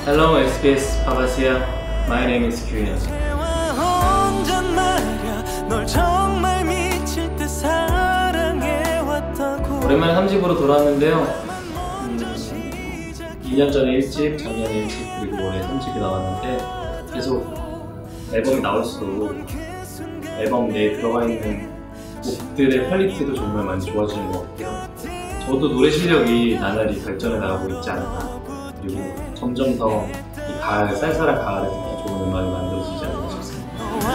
Hello, SBS PopAsia. My name is Kyuhyun. 오랜만에 3집으로 돌아왔는데요. 2년 전에 1집, 작년에 1집, 그리고 올해 3집이 나왔는데 계속 앨범이 나올수록 앨범 내에 들어가 있는 곡들의 퀄리티도 정말 많이 좋아지는 것 같아요. 저도 노래 실력이 나날이 발전해 나가고 있지 않나, 그리고 점점 더 이 가을, 쌀쌀한 가을에 듣기 좋은 음악이 만들어지지 않나 싶습니다.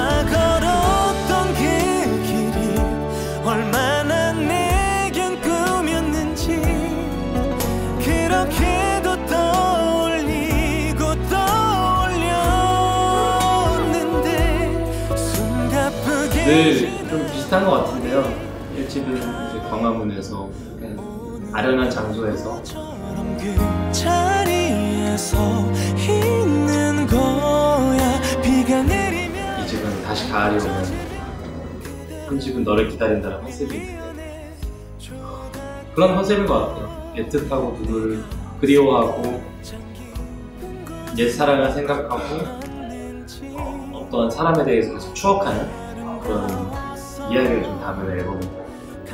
늘 좀 비슷한 것 같은데요. 1집은 이제 광화문에서 아련한 장소에서, 이 집은 다시 가을이 오면, 3집은 너를 기다린다는 컨셉이 있는데 그런 컨셉인 것 같아요. 애틋하고 누굴 그리워하고 옛사랑을 생각하고 어떤 사람에 대해서 계속 추억하는 그런 이야기를 좀 담은 앨범입니다.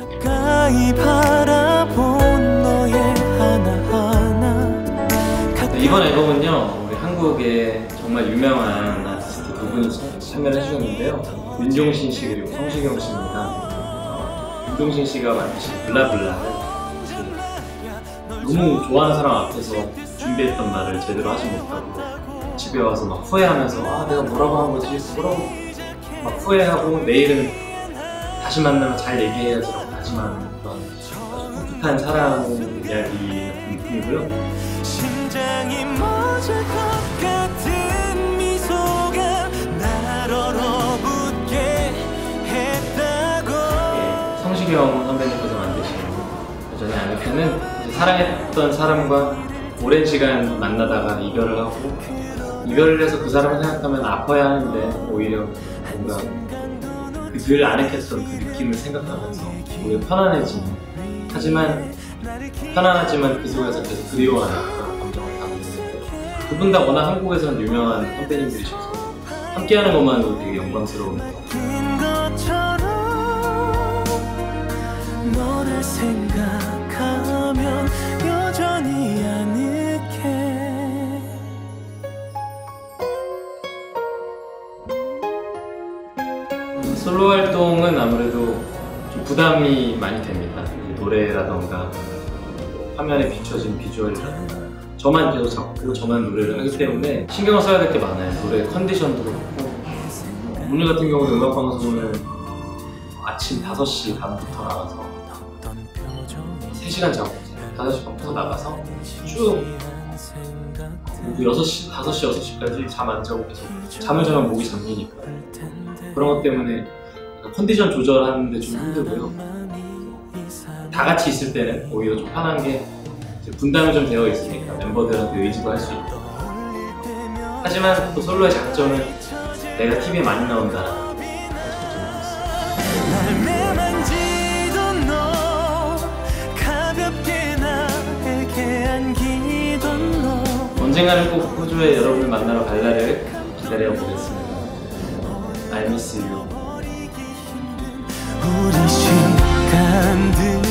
이번 앨범은요, 우리 한국의 정말 유명한 아티스트 두 분이 참여를 해주셨는데요. 윤종신 씨 그리고 성시경 씨입니다. 윤종신 씨가 만드신 블라블라를 너무 좋아하는 사람 앞에서 준비했던 말을 제대로 하지 못하고 집에 와서 막 후회하면서 내가 뭐라고 한 거지? 뭐라고 막 후회하고 내일은 다시 만나면 잘 얘기해야지라고 다짐하는 그런 아주 풋풋한 사랑 이야기 느낌이고요. 심장이 멎을 것 같은 미소가 날 얼어붙게 했다고. 성시경 선배님께서 만드신 여전히 아늑해는 사랑했던 사람과 오랜 시간 만나다가 이별을 하고, 이별을 해서 그 사람을 생각하면 아파야 하는데 오히려 뭔가 늘 아늑했던 그 느낌을 생각하면서 오히려 편안해지는, 하지만 편안하지만 그 속에서 계속 그리워하는 그런 감정을 담고 있는데, 두 분 다 워낙 한국에서는 유명한 선배님들이셔서 함께하는 것만으로도 되게 영광스러운 것 같아요. 너를 생각하면 여전히 아늑해. 솔로 활동은 아무래도 좀 부담이 많이 됩니다. 노래라던가 화면에 비춰진 비주얼이라던가 저만 계속 잡고 저만 노래를 하기 때문에 신경을 써야 될 게 많아요. 노래 컨디션도 그렇고, 오늘 같은 경우는 음악방송을 아침 5시 반부터 나가서 3시간 자고 5시 반부터 나가서 쭉 6시, 6시까지 잠 안 자고 계속 잠을 자면 목이 잠기니까 그런 것 때문에 컨디션 조절하는데 좀 힘들고요. 다 같이 있을 때는 오히려 좀 편한 게 분담이 좀 되어 있으니까 멤버들한테 의지도 할 수 있고, 하지만 또 솔로의 장점은 내가 TV에 많이 나온다는 언젠가는 꼭 호주에 여러분을 만나러 갈 날을 기다려보겠습니다. I miss you. 우리 시간들